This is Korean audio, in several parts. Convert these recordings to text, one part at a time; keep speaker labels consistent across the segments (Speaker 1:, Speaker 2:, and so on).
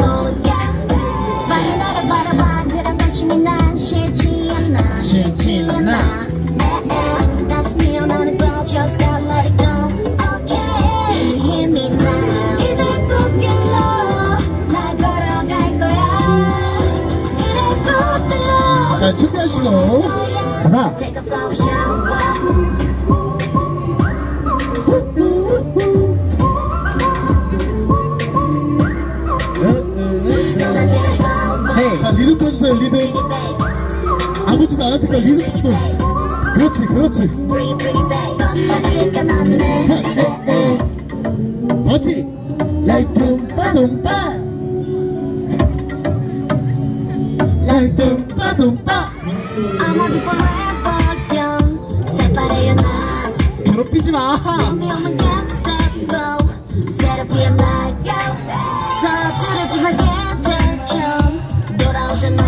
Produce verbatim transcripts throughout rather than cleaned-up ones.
Speaker 1: 많이 나를 바라봐. 그런 관심이 난 싫지 않아. 싫지 않아. That's me on the go. Just gotta let it go. Okay, hear me now. 이제 꽃길로 날 걸어갈 거야. 그래 꽃들로.
Speaker 2: 자, 준비하시고 가자.
Speaker 1: Take a flower shower.
Speaker 2: 헤이. 자, 리듬 쳐주세요. 리듬. 아무튼 안 할 테니까 리듬 쳐줘. 그렇지, 그렇지. 더지. 라이tumpa-tumpa. 라이tumpa-tumpa.
Speaker 1: I'ma be forever young. 세발해요 난.
Speaker 2: 괴롭히지 마.
Speaker 1: Baby, I'ma get set go. 새롭게 날겨. 서두르지 마 계절처럼 돌아오잖아.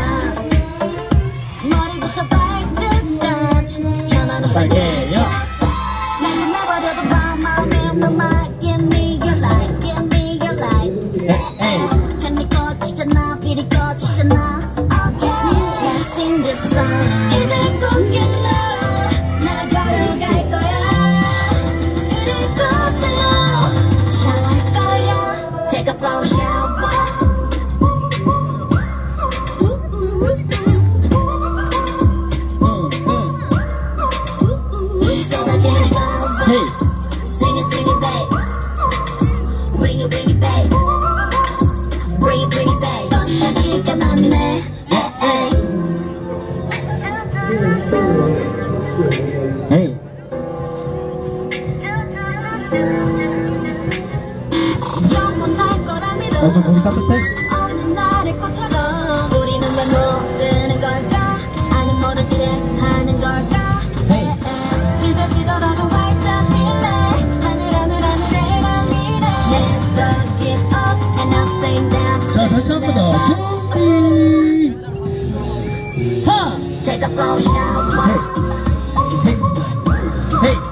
Speaker 1: 머리부터 발끝까지 변하는
Speaker 2: 빨개요.
Speaker 1: 날 끝내버려도 봐 마음에 없는 말. Give me your light, give me your light. 재미 꽃이잖아, 비리 꽃이잖아. Okay, let's sing this song. 이제 꽃길로 날 걸어갈 거야. 그래 꽃들로 샤워할 거야. Take a flower shower. 쏟아지는 flower.
Speaker 2: 헤이.
Speaker 1: Sing it, sing it, babe. Bring it, bring it, babe. Bring it, bring it, babe. 던져니까 넌네.
Speaker 2: 헤이.
Speaker 1: 영원할 거라 믿어.
Speaker 2: 어, 저 거기 따뜻해?
Speaker 1: 어느 날의 꽃처럼. 우리는 왜 모르는 걸까? 아니 모른 채 하는 걸까?
Speaker 2: 헤이.
Speaker 1: 지저지더라도 활짝 필래. 하늘 하늘 하늘에랑 미래. Never give up and I'll sing that.
Speaker 2: 자, 다시 한 번 더. 준비. 하.
Speaker 1: Take a flower shower.
Speaker 2: 헤이. 헤이.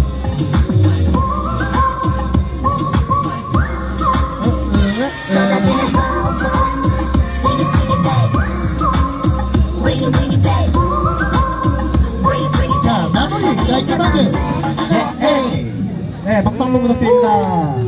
Speaker 1: 쏟아지는 flower. Sing it, sing it, babe. Bring it, bring it, babe. Bring it, bring it,
Speaker 2: 자,
Speaker 1: babe.
Speaker 2: 마무리 깔끔하게. 헤이. 네, 박수 한번 부탁드립니다.